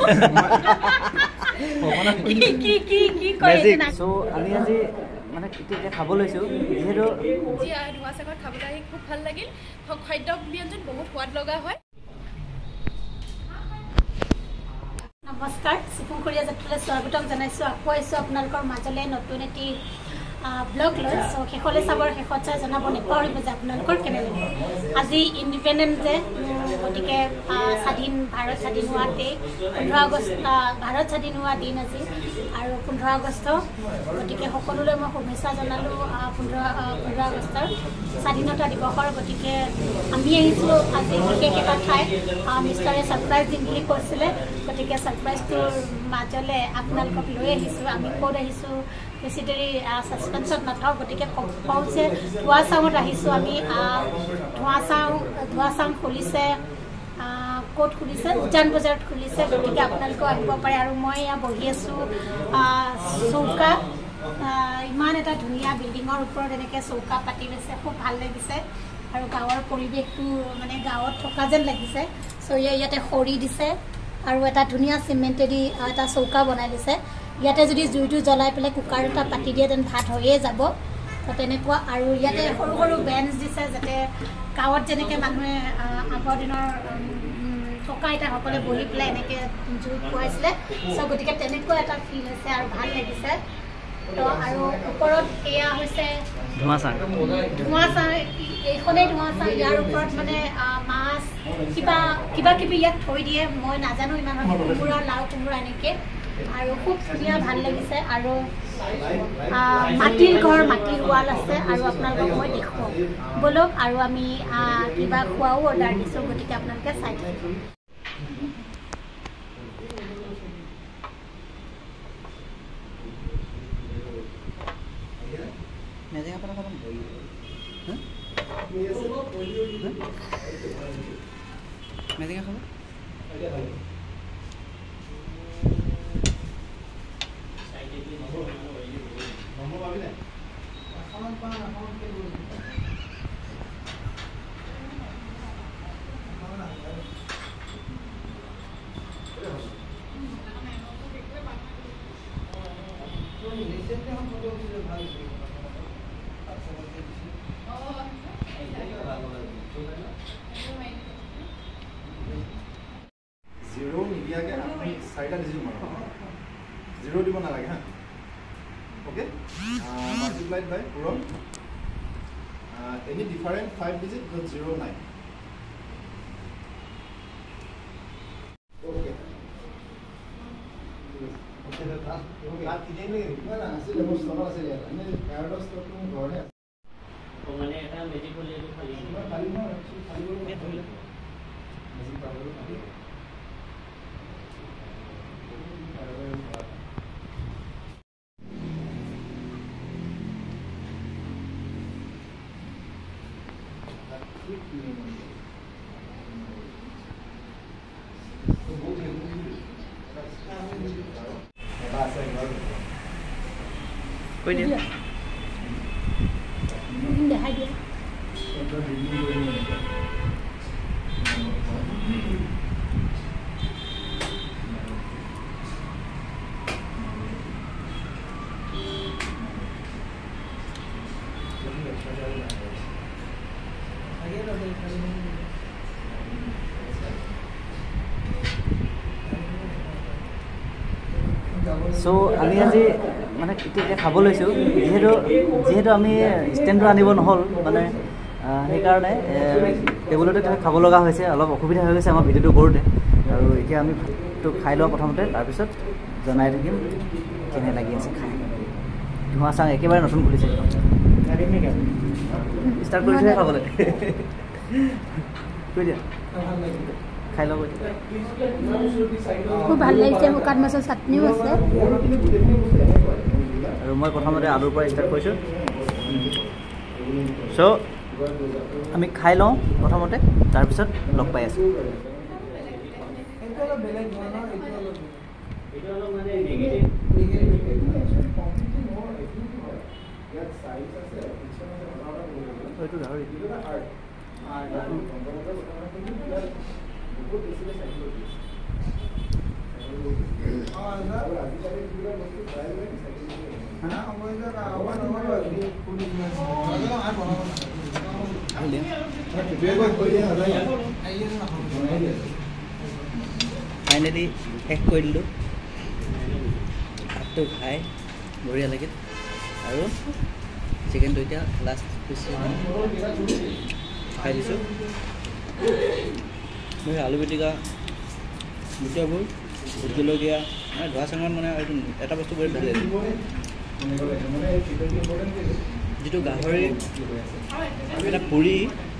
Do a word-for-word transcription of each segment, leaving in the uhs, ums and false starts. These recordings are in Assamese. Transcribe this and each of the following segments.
কি কি কি কয় না সো আমি আজি মানে এতিয়া খাব লৈছো যেহেতু জি ধোৱা চাগত খাবলৈ আহি খুব ভাল লাগিল খাদ্য ব্যঞ্জন বহুত সোৱাদ লগা হয় নমস্কাৰ সিপুংখৰীয়া যাত্ৰালৈ স্বাগতম জনাইছো আকৌ আইছো আপোনালোকৰ মাজলৈ নতুন এটি ব্লগ লৈ সো শেষলৈ চাবৰ শেষত চাই জনাব নেপাহৰিব যে আপোনালোকৰ কেনে লাগে আজি ইণ্ডিপেণ্ডেন্ট ডে গতিকে স্বাধীন ভাৰত স্বাধীন হোৱাতে পোন্ধৰ আগষ্ট ভাৰত স্বাধীন হোৱা দিন আজি আৰু পোন্ধৰ আগষ্ট গতিকে সকলোলৈ মই শুভেচ্ছা জনালো পোন্ধৰ পোন্ধৰ আগষ্টৰ স্বাধীনতা দিৱসৰ গতিকে আমি আহিছোঁ আজি বিশেষ এটা ঠাই মিষ্টাৰে ছাৰপ্ৰাইজ দিম বুলি কৈছিলে গতিকে ছাৰপ্ৰাইজটোৰ মাজলৈ আপোনালোকক লৈ আহিছোঁ আমি ক'ত আহিছোঁ বেছি দেৰি ছাছপেন্সত নাথাওঁ গতিকে কওঁ যে ধোৱাচাঙত আহিছোঁ আমি ধোৱাচাং ধোৱাচাং খুলিছে ক'ত খুলিছে উজান বজাৰত খুলিছে গতিকে আপোনালোকেও আহিব পাৰে আৰু মই ইয়াত বহি আছোঁ চৌকা ইমান এটা ধুনীয়া বিল্ডিঙৰ ওপৰত এনেকৈ চৌকা পাতি লৈছে খুব ভাল লাগিছে আৰু গাঁৱৰ পৰিৱেশটো মানে গাঁৱত থকা যেন লাগিছে চ' ইয়াতে খৰি দিছে আৰু এটা ধুনীয়া চিমেণ্টেদি এটা চৌকা বনাই দিছে ইয়াতে যদি জুইটো জ্বলাই পেলাই কুকাৰ এটা পাতি দিয়ে তেন ভাত হৈয়ে যাব তো তেনেকুৱা আৰু ইয়াতে সৰু সৰু বেঞ্চ দিছে যাতে গাঁৱত যেনেকৈ মানুহে আগৰ দিনৰ থকা আইতাসকলে বহি পেলাই এনেকৈ জুই পোৱাইছিলে চ' গতিকে তেনেকুৱা এটা ফিল হৈছে আৰু ভাল লাগিছে তো আৰু ওপৰত এয়া হৈছে ধোঁৱাচাং ধোঁৱাচাং এইখনেই ধোঁৱাচাং ইয়াৰ ওপৰত মানে মাছ কিবা কিবা কিবি ইয়াত থৈ দিয়ে মই নাজানো ইমান কোমোৰা লাও কোমোৰা এনেকৈ আৰু খুব ধুনীয়া ভাল লাগিছে আৰু মাটিৰ ঘৰ মাটিৰ ৱাল আছে আৰু আপোনালোকক মই দেখুৱাওঁ বলক আৰু আমি কিবা খোৱাও অৰ্ডাৰ দিছোঁ গতিকে আপোনালোকে চাই থাকিব মেজিক আপোনাৰ খাব মেজিক খাব জিৰো নিদিয়াকৈ আপুনি চাৰিটা ডিজিট মাৰক জিৰো দিব নালাগে হা অ'কে মাল্টিপ্লাইড বাই পূৰণ এনি ডিফাৰেণ্ট ফাইভ ডিজিট য'ত জিৰ' নাই অ'কে তাত কিনে নেকি আছিলে মোৰ ষ্টকত আছিলে এনেই কাৰ্ডৰ ষ্টকটো মোৰ ঘৰতে আছে মানে এটা মেজিক হ'লে এইটো খালি খালি নহয় খালি মেজিক পাবলৈ খালি কৈ দিয়া দেখাই দিয়া সো আমি আজি মানে এতিয়া খাব লৈছোঁ যিহেতু যিহেতু আমি ষ্টেণ্ডটো আনিব নহ'ল মানে সেইকাৰণে টেবুলতে খাব লগা হৈছে অলপ অসুবিধা হৈ গৈছে আমাৰ ভিডিঅ'টো কৰোঁতে আৰু এতিয়া আমি ভাতটো খাই লওঁ প্ৰথমতে তাৰপিছত জনাই থাকিম কেনে লাগি আছে খাই ধোঁৱাচাং একেবাৰে নতুন খুলিছে ষ্টাৰ্ট কৰিছোহে খাবলৈ কৈ দিয়া খাই লওঁ খুব ভাল লাগিছে শুকান মাছৰ চাটনিও আছে আৰু মই প্ৰথমতে আলুৰ পৰা ষ্টাৰ্ট কৰিছোঁ চ' আমি খাই লওঁ প্ৰথমতে তাৰপিছত লগ পাই আছোঁ এইটো গাহৰি ফাইনেলি শেষ কৰি দিলোঁ ভাতটো খাই বঢ়িয়া লাগিল আৰু চিকেনটো এতিয়া লাষ্ট পিছ খাই দিছোঁ মই আলু পিটিকা গোটেইবোৰ ভোট জলকীয়া মানে ধোৱা চাঙত মানে এইটো এটা বস্তু বহুত ভাল লাগিল যিটো গাহৰি এটা পুৰি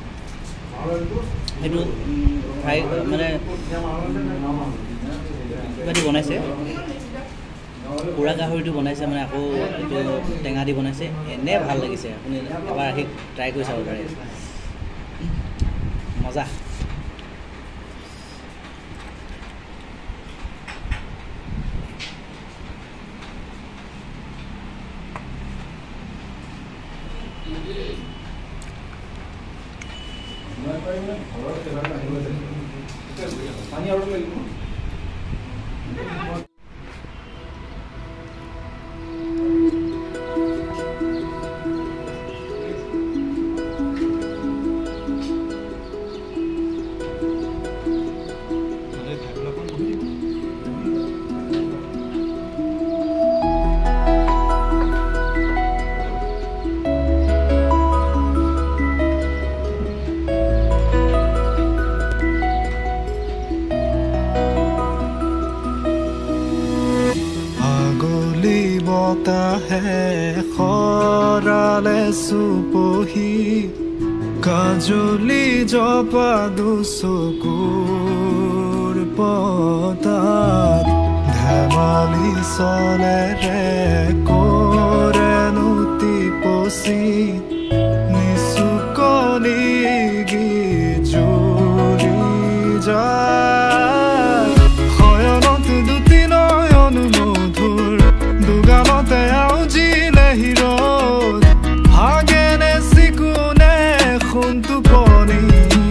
সেইটো ফ্ৰাই মানে কিবা দি বনাইছে পুৰা গাহৰিটো বনাইছে মানে আকৌ এইটো টেঙা দি বনাইছে এনে ভাল লাগিছে আপুনি এবাৰ আহি ট্ৰাই কৰি চাব পাৰে মজা পানী আৰু লাগিব খৰালে চুপহি কাজলি জপা দুচকুৰ পতাত ধেমালি চলেৰে কৰে নুতি পচি নিচুকনি গিজুৰি যায় শয়নত দুটি নয়ন মধুৰ দুগামতে আউজিলে হিৰত হাগেনে চিকুনে সোণটো পনি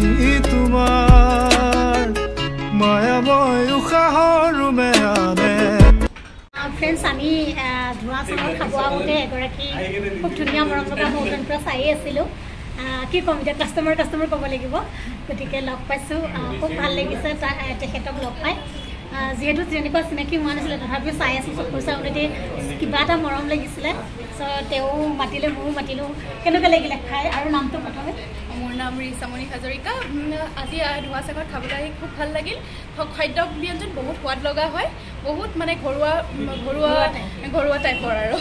তোমাৰ মায়াময় উশাহৰ মেয়ানে ফ্ৰেণ্ডছ আমি ধোঁৱা চাঙত খাব আহোঁতে এগৰাকী খুব ধুনীয়া মৰম লগা সৌজন্যৰ পৰা চাই আছিলোঁ কি ক'ম এতিয়া কাষ্টমাৰ কাষ্টমাৰ ক'ব লাগিব গতিকে লগ পাইছোঁ খুব ভাল লাগিছে তেখেতক লগ পাই যিহেতু যেনেকুৱা চিনাকি হোৱা নাছিলে তথাপিও চাই আছোঁ চকুৰ চাউলতে কিবা এটা মৰম লাগিছিলে চ' তেওঁ মাতিলে ময়ো মাতিলোঁ কেনেকুৱা লাগিলে খাই আৰু নামটো প্ৰথমে মোৰ নাম ৰিচামণি হাজৰিকা আজি ধোঁৱা চাঙত খাবলৈ আহি খুব ভাল লাগিল খাদ্য ব্যঞ্জন বহুত সোৱাদ লগা হয় বহুত মানে ঘৰুৱা ঘৰুৱা ঘৰুৱা টাইপৰ আৰু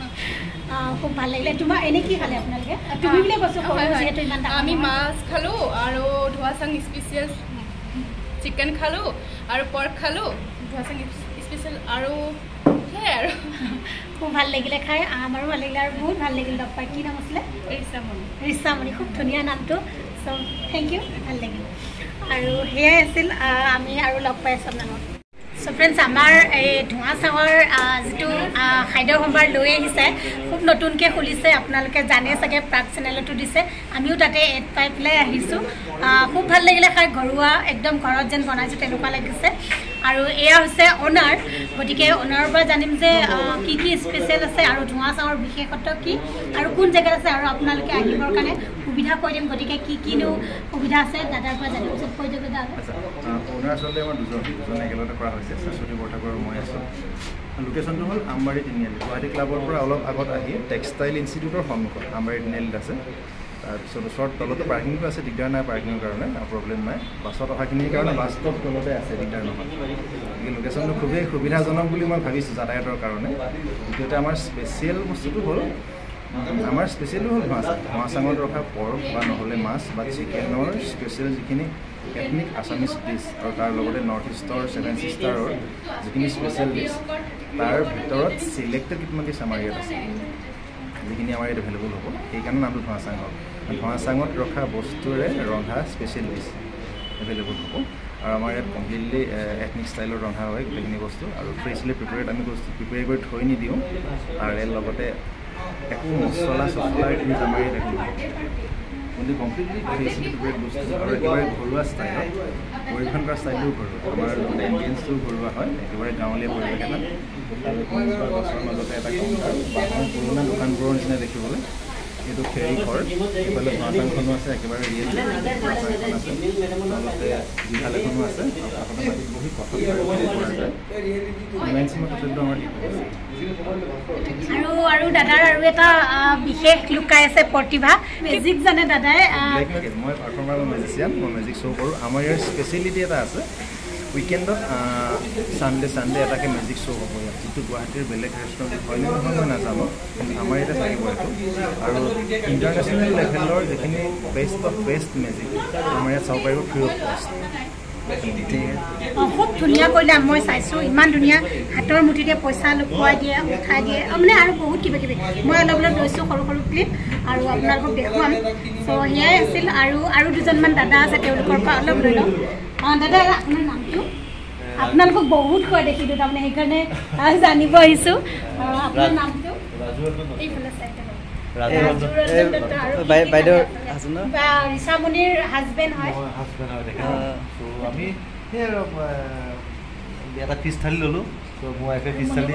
খুব ভাল লাগিলে তোমাৰ এনেই কি খালে আপোনালোকে তুমি বুলিয়ে কৈছোঁ যিহেতু ইমান আমি মাছ খালোঁ আৰু ধোঁৱা চাং স্পেচিয়েল চিকেন খালোঁ আৰু পৰ্ক খালোঁ ধোঁৱা চাং স্পেচিয়েল আৰু সেয়াই আৰু খুব ভাল লাগিলে খাই আমাৰো ভাল লাগিলে আৰু বহুত ভাল লাগিল লগ পাই কি নাম আছিলে ৰিচামণি ৰিচামণি খুব ধুনীয়া নামটো চ' থেংক ইউ ভাল লাগিল আৰু সেয়াই আছিল আমি আৰু লগ পাই আছোঁ আপোনালোকক চ' ফ্ৰেণ্ডছ আমাৰ এই ধোঁৱা চাঙৰ যিটো খাদ্য সম্ভাৰ লৈ আহিছে খুব নতুনকৈ খুলিছে আপোনালোকে জানে চাগে প্ৰাগ চেনেলতো দিছে আমিও তাতে এড পাই পেলাই আহিছোঁ খুব ভাল লাগিলে খাই ঘৰুৱা একদম ঘৰত যেন বনাইছোঁ তেনেকুৱা লাগিছে আৰু এয়া হৈছে অনাৰ গতিকে অনাৰৰ পৰা জানিম যে কি কি স্পেচিয়েল আছে আৰু ধোঁৱা চাঙৰ বিশেষত্ব কি আৰু কোন জেগাত আছে আৰু আপোনালোকে আহিবৰ কাৰণে সুবিধা কৈ দিম গতিকে কি কিনো সুবিধা আছে দাদাৰ পৰা জানিম পিছত কৈ দিব দাদা অনাৰ আচলতে আমাৰ দুজন দুজন একেলগতে কৰা হৈছে শাশ্বতী বৰঠাকুৰ আৰু মই আছোঁ লোকেশ্যনটো হ'ল আমবাৰী তিনিআলি গুৱাহাটী ক্লাবৰ পৰা অলপ আগত আহি টেক্সটাইল ইনষ্টিটিউটৰ সন্মুখত আমবাৰী তিনিআলিত আছে তাৰপিছত ওচৰত তলতো পাৰ্কিংটো আছে দিগদাৰ নাই পাৰ্কিঙৰ কাৰণে প্ৰব্লেম নাই বাছত অহাখিনিৰ কাৰণে বাছ ষ্টপ তলতে আছে দিগদাৰ নহয় গতিকে লোকেশ্যনটো খুবেই সুবিধাজনক বুলি মই ভাবিছোঁ যাতায়াতৰ কাৰণে দ্বিতীয়তে আমাৰ স্পেচিয়েল বস্তুটো হ'ল আমাৰ স্পেচিয়েলো হ'ল ধোঁৱা চাং ধোঁৱা চাঙত ৰখা পৰ্ক বা নহ'লে মাছ বা চিকেনৰ স্পেচিয়েল যিখিনি এথনিক আছামিজ ডিছ আৰু তাৰ লগতে নৰ্থ ইষ্টৰ ছেভেন ছিষ্টাৰৰ যিখিনি স্পেচিয়েল ডিছ তাৰ ভিতৰত ছিলেক্টেড কিছুমান ডিছ আমাৰ ইয়াত আছে যিখিনি আমাৰ ইয়াত এভেইলেবল হ'ব সেইকাৰণে নামটো ধোঁৱা চাং হ'ল ধোঁৱা চাঙত ৰখা বস্তুৰে ৰন্ধা স্পেচিয়েল ডিছ এভেইলেবল হ'ব আৰু আমাৰ ইয়াত কমপ্লিটলি এথনিক ষ্টাইলত ৰন্ধা হয় গোটেইখিনি বস্তু আৰু ফ্ৰেছলি প্ৰিপেয়াৰ্ড আমি বস্তু প্ৰিপেয়াৰ কৰি থৈ নিদিওঁ আৰু ইয়াৰ লগতে একো মছলা চছলা এইখিনি আমাৰ ইয়াত একো কিন্তু কমপ্লিটলি থ্ৰী ছিক্সটি ডিগ্ৰীত বস্তু আৰু একেবাৰে ঘৰুৱা ষ্টাইলত পৰিৱেশন কৰা ষ্টাইলটোও ঘৰুৱা আমাৰ লগতে এম্বিয়েঞ্চটোও ঘৰুৱা হয় একেবাৰে গাঁৱলীয়া পৰিৱেশ এটা তাৰে গছৰ মাজতে এটা কাউণ্টাৰ বাঁহৰ পুৰণা দোকানবোৰৰ নিচিনা দেখিবলৈ এইটো খেৰী ঘৰ এইফালে ধোঁৱাচাংখনো আছে একেবাৰে ৰিয়েল ধোঁৱাচাংখন আছে লগতে জিভাল এখনো আছে কাষতে মাটিত বহি কথা পৰা যায় ইমান চিমত হোটেলটো আমাৰ আৰু আৰু দাদাৰ আৰু এটা বিশেষ লুকাই আছে প্ৰতিভা মেজিক জানে দাদাই মই পাৰফৰ্মাৰ মেজিচিয়ান মই মেজিক শ্ব' কৰোঁ আমাৰ ইয়াৰ স্পেচিয়েলিটি এটা আছে উইকেণ্ডত ছানডে ছানডে এটাকে মেজিক শ্ব' হ'ব ইয়াত যিটো গুৱাহাটীৰ বেলেগ ৰেষ্টুৰেণ্টত হয়নে নহয় মই নাজানো কিন্তু আমাৰ ইয়াতে থাকিব এইটো আৰু ইণ্টাৰনেশ্যনেল লেভেলৰ যিখিনি বেষ্ট অফ বেষ্ট মেজিক আমাৰ ইয়াত চাব পাৰিব ফ্ৰী অফ কষ্ট খুব ধুনীয়া কৰিলে মই চাইছোঁ ইমান ধুনীয়া হাতৰ মুঠিতে পইচা লুকুৱাই দিয়ে উঠাই দিয়ে মানে আৰু বহুত কিবা কিবি মই অলপ অলপ লৈছোঁ সৰু সৰু ক্লিপ আৰু আপোনালোকক দেখুৱাম চ' সেয়াই আছিল আৰু আৰু দুজনমান দাদা আছে তেওঁলোকৰ পৰা অলপ লৈ লওঁ অঁ দাদা আপোনাৰ নামটো আপোনালোকক বহুত খোৱা দেখিলোঁ তাৰমানে সেইকাৰণে জানিব আহিছোঁ আপোনাৰ নামটো এইফালে চাই বাইদেউ ঋষামণিৰ হাজবেণ্ড হয় আমি সেই এটা ফিচ থালি ল'লোঁ ত' মোৰ ৱাইফে ফিচ থালি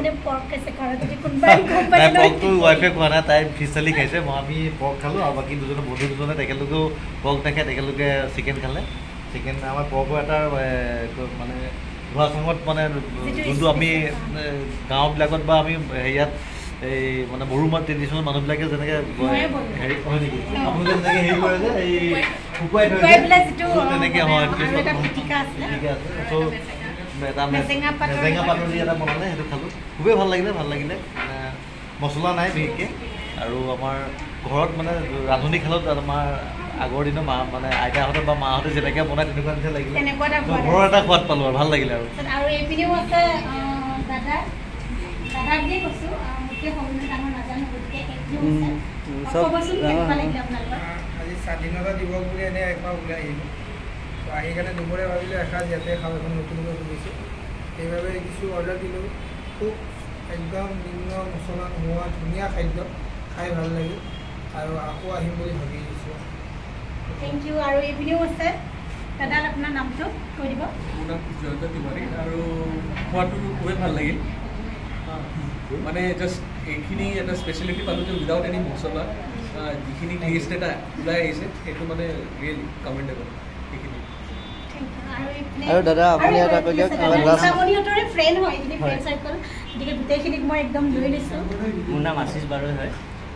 পৰ্কটো ৱাইফে খোৱা নাই তাই ফিচ থালি খাইছে মই আমি পৰ্ক খালোঁ আৰু বাকী দুজনে বন্ধু দুজনে তেখেতলোকেও পৰ্ক নাখায় তেখেতলোকে চিকেন খালে চিকেন আমাৰ পৰ্কৰ এটা মানে ধোঁৱাচাঙত মানে যোনটো আমি গাঁওবিলাকত বা আমি হেৰিয়াত এই মানে বড়োমা ট্ৰেডিশ্যনেল মানুহবিলাকে যেনেকৈ হেৰি হয় নেকি আপোনালোকে যেনেকৈ হেৰি কৰে যে এই শুকুৱাই থৈ তেনেকৈ হয় পিটিকা আছে চ' এটা মেজেঙা পাতৰ যি এটা বনালে সেইটো খালোঁ খুবেই ভাল লাগিলে ভাল লাগিলে মানে মছলা নাই বিশেষকৈ আৰু আমাৰ ঘৰত মানে ৰান্ধনি খালত আমাৰ আগৰ দিনৰ মা মানে আইতাহঁতে বা মাহঁতে যেনেকৈ বনাই তেনেকুৱা নিচিনা লাগিলে ঘৰৰ এটা সোৱাদ পালোঁ আৰু ভাল লাগিলে আৰু আৰু এইপিনেও আছে দাদা দাদা বুলিয়ে কৈছোঁ আজি স্বাধীনতা দিৱস বুলি এনে একবাৰ ওলাই আহিলোঁ আহি কাৰণে দুপৰীয়া ভাবিলোঁ এসাঁজ ইয়াতে খাওঁ এখন নতুনকৈ খুলিছোঁ সেইবাবে কিছু অৰ্ডাৰ দিলোঁ খুব একদম নিম্ন মছলা নোহোৱা ধুনীয়া খাদ্য খাই ভাল লাগিল আৰু আকৌ আহিম বুলি ভাবি দিছোঁ থেংক ইউ আৰু এইপিনেও আছে দাদা আপোনাৰ নামটো কৈ দিব মোৰ নাম জয়ন্ত তিৱাৰী আৰু খোৱাটো খুবেই ভাল লাগিল মানে জাষ্ট এইখিনি এটা স্পেচিয়েলিটি পালোঁ যে উইদাউট এনি মছলা যিখিনি টেষ্ট এটা ওলাই আহিছে সেইটো মানে ৰিয়েলি কমেণ্টেবল সেইখিনি আৰু দাদা আপুনি এটা কৈ দিয়ক ঋষামণিহঁতৰে ফ্ৰেণ্ড হয় এইখিনি ফ্ৰেণ্ড চাৰ্কল গতিকে গোটেইখিনিক মই একদম লৈ লৈছোঁ মোৰ নাম আশিষ বাৰৈ হয়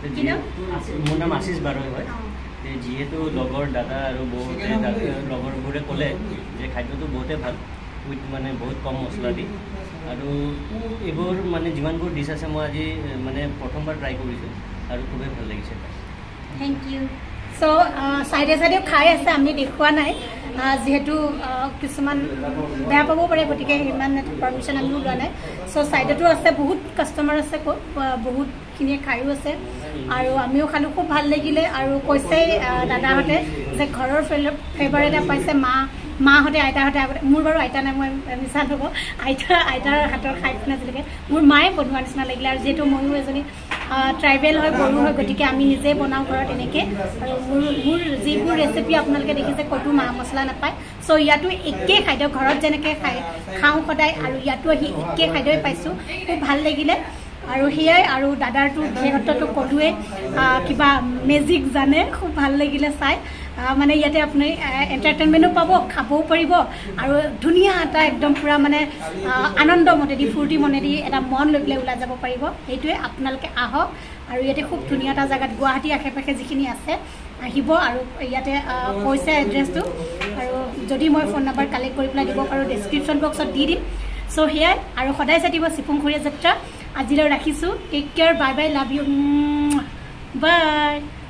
মোৰ নাম আশিষ বাৰৈ হয় যিহেতু লগৰ দাদা আৰু বহুতে লগৰবোৰে ক'লে যে খাদ্যটো বহুতেই ভাল উইথ মানে বহুত কম মছলা দি আৰু এইবোৰ মানে যিমানবোৰ ডিছ আছে মই আজি মানে প্ৰথমবাৰ ট্ৰাই কৰিছোঁ আৰু খুবেই ভাল লাগিছে থেংক ইউ চ' চাইডে চাইডেও খাই আছে আমি দেখুওৱা নাই যিহেতু কিছুমান বেয়া পাব পাৰে গতিকে সিমান পাৰ্মিশ্যন আমিও লোৱা নাই চ' চাইডতো আছে বহুত কাষ্টমাৰ আছে বহুতখিনিয়ে খায়ো আছে আৰু আমিও খালোঁ খুব ভাল লাগিলে আৰু কৈছে দাদাহঁতে যে ঘৰৰ ফ্লেভাৰ এটা পাইছে মা মাহঁতে আইতাহঁতে আগতে মোৰ বাৰু আইতা নাই মই মিছা নকওঁ আইতা আইতাৰ হাতৰ খাই পিনে আজিলৈকে মোৰ মায়ে বনোৱা নিচিনা লাগিলে আৰু যিহেতু ময়ো এজনী ট্ৰাইবেল হয় বড়ো হয় গতিকে আমি নিজে বনাওঁ ঘৰত এনেকৈ আৰু মোৰ মোৰ যিবোৰ ৰেচিপি আপোনালোকে দেখিছে ক'তো মা মছলা নাপায় চ' ইয়াতো একেই খাদ্য ঘৰত যেনেকৈ খাই খাওঁ সদায় আৰু ইয়াতো আহি একেই খাদ্যই পাইছোঁ খুব ভাল লাগিলে আৰু সেয়াই আৰু দাদাৰটো বিশেষত্বটো ক'লোৱে কিবা মেজিক জানে খুব ভাল লাগিলে চাই মানে ইয়াতে আপুনি এণ্টাৰটেইনমেণ্টো পাব খাবও পাৰিব আৰু ধুনীয়া এটা একদম পূৰা মানে আনন্দ মনেদি ফূৰ্তি মনেদি এটা মন লৈ পেলাই ওলাই যাব পাৰিব সেইটোৱে আপোনালোকে আহক আৰু ইয়াতে খুব ধুনীয়া এটা জেগাত গুৱাহাটী আশে পাশে যিখিনি আছে আহিব আৰু ইয়াতে কৈছে এড্ৰেছটো আৰু যদি মই ফোন নাম্বাৰ কালেক্ট কৰি পেলাই দিব পাৰোঁ ডেছক্ৰিপশ্যন বক্সত দি দিম চ' সেয়াই আৰু সদায় চাই চিপুংখুৰীয়া যাত্ৰা আজিলৈ ৰাখিছোঁ take care bye bye love you by